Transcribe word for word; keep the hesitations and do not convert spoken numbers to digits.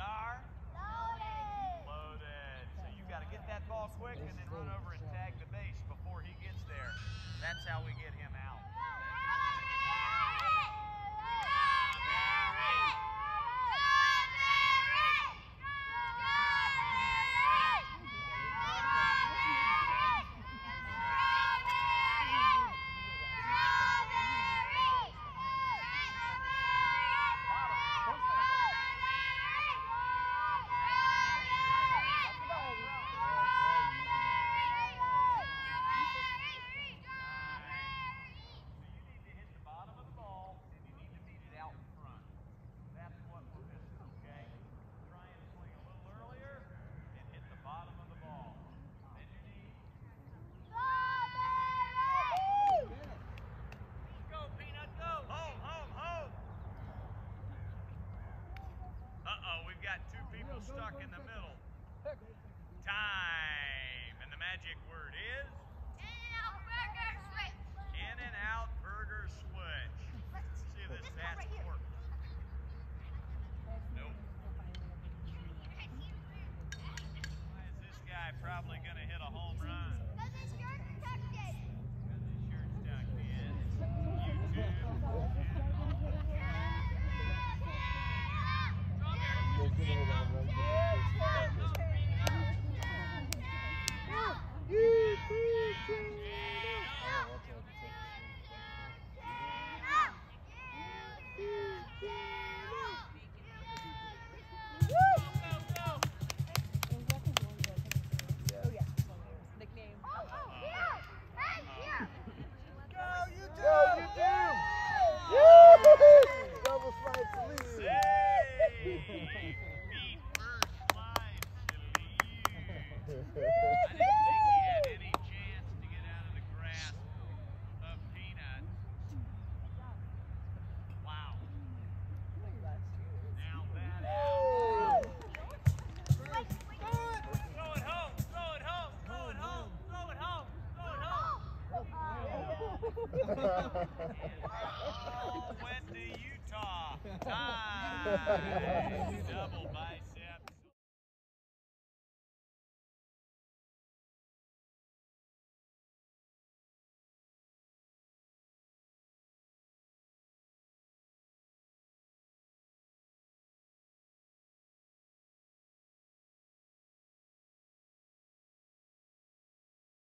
are? Loaded. Loaded. So you got to get that ball quick and then run over and tag the base before he gets there. That's how we get him out. Got two people stuck in the middle. Time. And the magic word is? In and out burger switch. In and out burger switch. See if this bat's work. Nope. Why is this guy probably going to hit a home run? Because his shirt's tucked in. Because his shirt's tucked in. You too. All went to Utah. Time. Double by